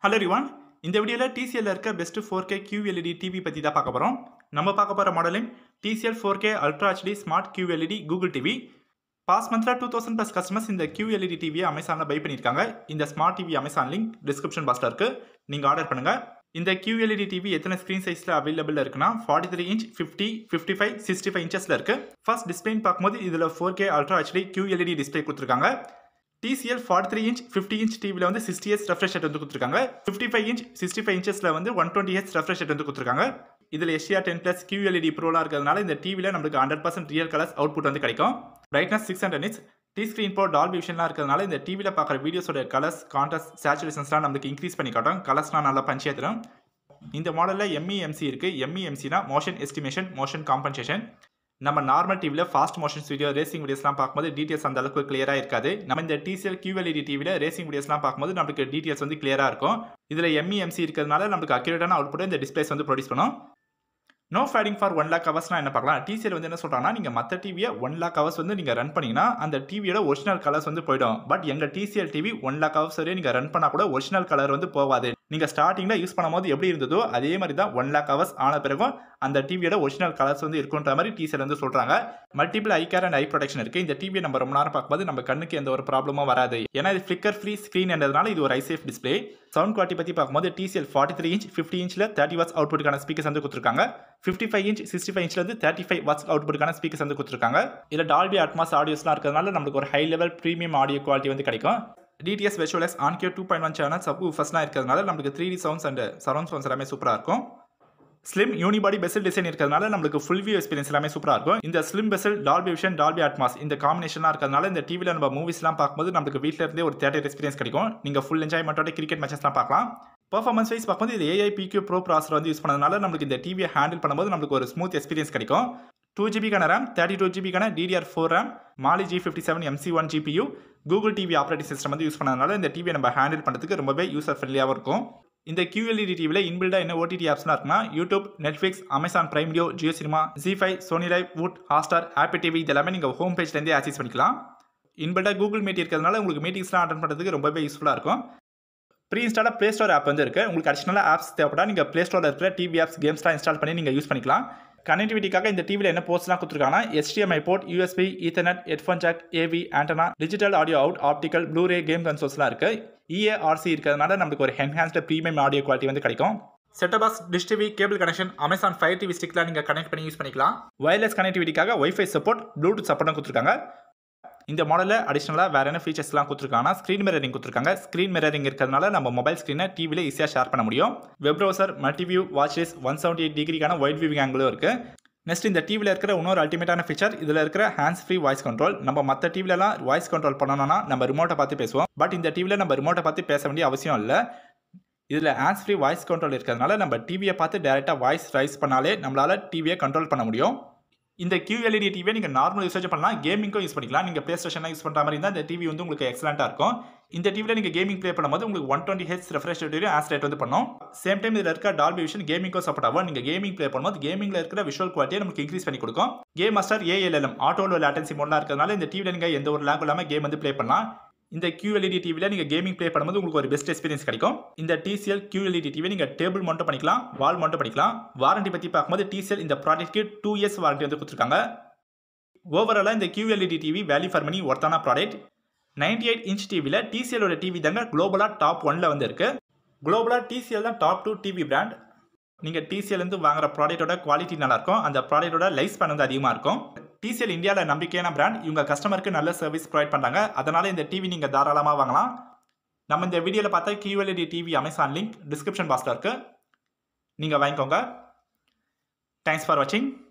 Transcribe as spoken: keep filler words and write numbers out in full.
Hello everyone. இந்த வீடியோல T C L இருக்க best four K Q L E D T V பத்தி தான் பார்க்க போறோம். நம்ம பார்க்க போற modeling T C L four K Ultra H D Smart Q L E D Google T V. Past monthல two thousand plus customers இந்த Q L E D T V Amazonல பை பண்ணிருக்காங்க. இந்த Smart T V Amazon link description boxல இருக்கு. நீங்க order பண்ணுங்க. இந்த Q L E D T V எத்தனை ஸ்கிரீன் சைஸ்ல அவேலபிள் இருக்குன்னா forty-three inch, fifty, fifty-five, sixty-five inchesல இருக்கு. ஃபர்ஸ்ட் டிஸ்ப்ளேன்னு பார்க்கும்போது இதுல four K Ultra H D Q L E D display கொடுத்திருக்காங்க. T C L forty-three inch, fifty inch T V ல வந்து sixty hertz refresh rate வந்து கொடுத்திருக்காங்க. fifty-five inch, sixty-five inchesல வந்து one twenty hertz refresh rate வந்து கொடுத்திருக்காங்க. இதுல H D R ten plus Q L E D Pro லாம் இருக்கிறதுனால இந்த டிவில நமக்கு one hundred percent real colors output வந்து கிடைக்கும். Brightness six hundred nits, T-screen pro Dolby visionலாம் இருக்கிறதுனால இந்த டிவில பார்க்குற வீடியோஸோட கலர்ஸ், கான்ட்ராஸ்ட், சேச்சுரேஷன்ஸ்லாம் நமக்கு இன்க்ரீஸ் பண்ணி காட்டும். கலர்ஸ்லாம் நல்லா பஞ்சியா தரும். இந்த மாடல்ல M E M C இருக்கு. M E M C னா motion estimation, motion compensation. நம்ம நார்மல் டிவில ஃபாஸ்ட் மோஷன்ஸ் வீடியோ ரேசிங் வீடியோஸ்லாம் பார்க்கும்போது டீடைல்ஸ் அந்த அளவுக்கு கிளியரா இருக்காது. நம்ம இந்த T C L Q L E D டிவில ரேசிங் வீடியோஸ்லாம் பார்க்கும்போது நமக்கு டீடைல்ஸ் வந்து கிளியரா இருக்கும். இதுல M E M C இருக்கிறதுனால நமக்கு அக்யூரேட்டான அவுட்புட் இந்த டிஸ்ப்ளேஸ் வந்து ப்ரொடியூஸ் பண்ணும். No fading for one lakh ஹவர்ஸ்னா என்ன பார்க்கலாம். T C L வந்து என்ன சொல்றாங்கன்னா, நீங்க மற்ற டிவியை ஒன் லேக் ஹவர்ஸ் வந்து நீங்க ரன் பண்ணீங்கன்னா அந்த டிவியோட ஒரிஜினல் கலர்ஸ் வந்து போயிடும். பட் எங்க T C L TV one lakh hours வரையும் நீங்க ரன் பண்ணா கூட ஒரிஜினல் கலர் வந்து போகாது. நீங்க ஸ்டார்டிங்ல யூஸ் பண்ணும்போது எப்படி இருந்ததோ அதே மாதிரி தான் ஒன் லேக் ஹவர்ஸ் ஆன பிறகும் அந்த டிவியோட ஒரிஜினல் கலர்ஸ் வந்து இருக்குன்ற மாதிரி T C L வந்து சொல்றாங்க. Multiple eye care and eye protection இருக்கு. இந்த டிவியை நம்ம ரொம்ப நேரம் பார்க்கும்போது நம்ம கண்ணுக்கு எந்த ஒரு ப்ராப்ளமும் வராது. ஏன்னா இது ஃபிளிக்கர் ஃப்ரீ ஸ்கிரீன் என்றதுனால இது ஒரு eye safe display. Sound quality பத்தி பார்க்கும்போது T C L forty-three inch, fifty inchல thirty watts அவுட்புட்கான ஸ்பீக்கர்ஸ் வந்து கொடுத்திருக்காங்க. fifty-five inch, sixty-five inchல இருந்து thirty-five watts அவுட்புட்கான ஸ்பீக்கர்ஸ் வந்து கொடுத்திருக்காங்க. இதுல Dolby Atmos ஆடியோஸ்லாம் இருக்கிறதுனால நமக்கு ஒரு high level premium audio quality வந்து கிடைக்கும். D T S Visual X Onkyo two point one channel subwoofersலாம் இருக்கிறதுனால நமக்கு three D sounds and surround sounds எல்லாமே சூப்பரா இருக்கும். Slim unibody bezel design இருக்கிறதுனால நமக்கு full view experience எல்லாமே சூப்பரா இருக்கும். இந்த slim bezel, Dolby Vision, Dolby Atmos இந்த காம்பினேஷன்லாம் இருக்கிறதுனால இந்த டிவில நம்ம மூவிஸ்லாம் பார்க்கும்போது நமக்கு வீட்ல இருந்தே ஒரு தியேட்டர் எக்ஸ்பீரியன்ஸ் கிடைக்கும். நீங்க ஃபுல் என்ஜாய்மென்ட்டோட கிரிக்கெட் மேட்சஸ்லாம் பார்க்கலாம். பெர்ஃபார்மன்ஸ் வைஸ் பார்க்கும்போது இது A I P Q Pro processor வந்து யூஸ் பண்ணதுனால நமக்கு இந்த டிவியை ஹேண்டில் பண்ணும்போது நமக்கு ஒரு ஸ்மூத் எக்ஸ்பீரியன்ஸ் கிடைக்கும். two G B கான RAM, thirty-two G B கான D D R four RAM, Mali G fifty-seven M C one G P U, Google T V operating system வந்து யூஸ் பண்ணதுனால இந்த டிவியை நம்ம ஹேண்டில் பண்ணுறதுக்கு ரொம்பவே யூசர் ஃப்ரெண்ட்லியாகவும் இருக்கும். இந்த Q L E D டிவியில் இன்பில்டா என்ன O T T ஆப்ஸ்லாம் இருக்குன்னா YouTube, Netflix, Amazon Prime Video, Jio cinema, Zee five, Sony Liv, Voot, Hotstar, Apple TV இதெல்லாமே நீங்கள் ஹோம் பேஜ்லேருந்தே ஆக்சஸ் பண்ணிக்கலாம். இன்பில்டா கூகுள் மீட் இருக்கிறதுனால உங்களுக்கு மீட்டிங்ஸ்லாம் அட்டன் பண்ணுறதுக்கு ரொம்பவே யூஸ்ஃபுல்லாக இருக்கும். ப்ரீ இன்ஸ்டாலாக ப்ளே ஸ்டோர் ஆப் வந்து இருக்குது. உங்களுக்கு அடிஷனலாக ஆப்ஸ் தேவைப்பட்டா நீங்கள் ப்ளே ஸ்டோரில் இருக்கிற டிவி ஆப்ஸ், கேம்ஸ்லாம் இன்ஸ்டால் பண்ணி நீங்கள் யூஸ் பண்ணிக்கலாம். கனெக்டிவிட்டிக்காக இந்த டிவியில் என்ன போர்ட்ஸ்லாம் கொடுத்துருக்காங்கன்னா H D M I port, U S B, Ethernet, headphone jack, A V, antenna, digital audio out, optical, Bluray, game கன்சோல்ஸ்லாம் இருக்குது. E A R C இருக்கிறதுனால நமக்கு ஒரு என்ஹான்ஸ்டு ப்ரீமியம் ஆடியோ குவாலிட்டி வந்து கிடைக்கும். Setup box, dish TV, cable connection, Amazon Fire TV ஸ்டிக்லாம் நீங்கள் connect பண்ணி யூஸ் பண்ணிக்கலாம். வயர்லெஸ் கனெக்டிவிட்டிக்காக Wi-Fi சப்போர்ட், ப்ளூடூத் சப்போர்ட்டும் கொடுத்துருக்காங்க. இந்த மாடலில் அடிஷனலாக வேறு என்ன ஃபீச்சர்ஸ்லாம் கொடுத்துருக்காங்கன்னா ஸ்க்ரீன் மிரரிங் கொடுத்துருக்காங்க. ஸ்க்ரீன் மிரரிங் இருக்கிறதுனால நம்ம மொபைல் ஸ்க்ரீனை டிவியில் ஈஸியாக ஷேர் பண்ண முடியும். Web browser, multiview, watches, one seventy eight டிகிரிக்கான வைட் வியூவிங் ஆங்கிளும் இருக்குது. நெக்ஸ்ட் இந்த டிவியில் இருக்கிற இன்னொரு அல்டிமேட்டான ஃபீச்சர் இதில் இருக்கிற ஹேண்ட்ஸ் ஃப்ரீ வாய்ஸ் கண்ட்ரோல். நம்ம மற்ற டிவிலலாம் வாய்ஸ் கண்ட்ரோல் பண்ணணும்னா நம்ம ரிமோட்டை பார்த்து பேசுவோம். பட் இந்த டிவியில் நம்ம ரிமோட்டை பார்த்து பேச வேண்டிய அவசியம் இல்லை. இதில் ஹேண்ட்ஸ் ஃப்ரீ வாய்ஸ் கண்ட்ரோல் இருக்கிறதுனால நம்ம டிவியை பார்த்து டேரெக்டாக வாய்ஸ் ரைஸ் பண்ணாலே நம்மளால் டிவியை கண்ட்ரோல் பண்ண முடியும். இந்த Q L E D டிவியை நீங்கள் நார்மல் யூசேஜ் பண்ணலாம், கேமிங்கும் யூஸ் பண்ணிக்கலாம். நீங்கள் ப்ளே ஸ்டேஷனாக யூஸ் பண்ணுற மாதிரி இருந்தால் இந்த டிவி வந்து உங்களுக்கு எக்ஸலண்ட்டாக இருக்கும். இந்த டிவியில் நீங்கள் கேமிங் ப்ளே பண்ணும்போது உங்களுக்கு one twenty hertz refresh rate as rate வந்து பண்ணும். சேம் டைம் இதில் இருக்க Dolby Vision கேமிங்கும் சப்போர்ட் ஆகும். நீங்கள் கேமிங் ப்ளே பண்ணும்போது கேமிங்கில் இருக்கிற விஷுவல் குவாலிட்டியை நமக்கு இன்க்ரீஸ் பண்ணி கொடுக்கும். Game master A L M auto low latency மோட்லாம் இருக்கிறதுனால இந்த டிவியில் நீங்கள் எந்த ஒரு லேக் இல்லாமல் கேம் வந்து ப்ளே பண்ணலாம். இந்த Q L E D டிவியில் நீங்கள் கேமிங் ப்ளே பண்ணும்போது உங்களுக்கு ஒரு பெஸ்ட் எக்ஸ்பீரியன்ஸ் கிடைக்கும். இந்த T C L Q L E D TV நீங்கள் டேபிள் மவுண்ட் பண்ணிக்கலாம், வால் மவுண்ட் பண்ணிக்கலாம். வாரண்டி பற்றி பார்க்கும்போது T C L இந்த ப்ராடக்ட்க்கு டூ இயர்ஸ் வாரண்டி வந்து கொடுத்துருக்காங்க. ஓவராலாக இந்த Q L E D TV value for money ஒர்த்தான ப்ராடக்ட். ninety-eight inch டிவியில் T C L ஓட டிவி தாங்க குளோபலாக டாப் ஒன்ல வந்து இருக்கு. குளோபலாக T C L தான் டாப் டூ டிவி பிராண்ட். நீங்கள் T C L இருந்து வாங்குற ப்ராடக்டோட குவாலிட்டி நல்லா இருக்கும், அந்த ப்ராடக்டோட லைஃப் ஸ்பேன் வந்து அதிகமாக இருக்கும். T C L இந்தியாவில் நம்பிக்கையான பிராண்ட். இவங்க கஸ்டமருக்கு நல்ல சர்வீஸ் ப்ரொவைட் பண்ணுறாங்க. அதனால இந்த டிவி நீங்கள் தாராளமாக வாங்கலாம். நம்ம இந்த வீடியோவில் பார்த்தா Q L E D TV Amazon link description பாக்ஸில் இருக்குது, நீங்கள் வாங்கிக்கோங்க. தேங்க்ஸ் ஃபார் வாட்சிங்.